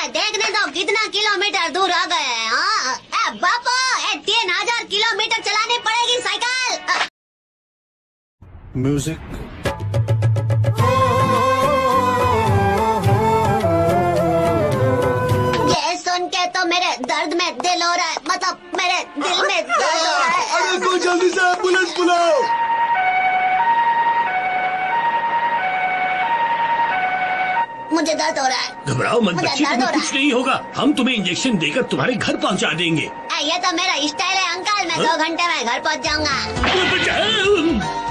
देखने दो कितना किलोमीटर दूर आ गए हैं। हाँ बापू 3000 किलोमीटर चलानी पड़ेगी साइकिल। म्यूजिक। ये सुन के तो मेरे दर्द में दिल हो रहा है, मतलब मेरे दिल में दर्द हो रहा है। अरे कोई जल्दी से एम्बुलेंस बुलाओ। मुझे दर्द हो रहा है। घबराओ मत बच्ची, तुम्हें कुछ नहीं होगा। हम तुम्हें इंजेक्शन देकर तुम्हारे घर पहुंचा देंगे। ये तो मेरा स्टाइल है अंकल, मैं 2 घंटे में घर पहुंच जाऊंगा।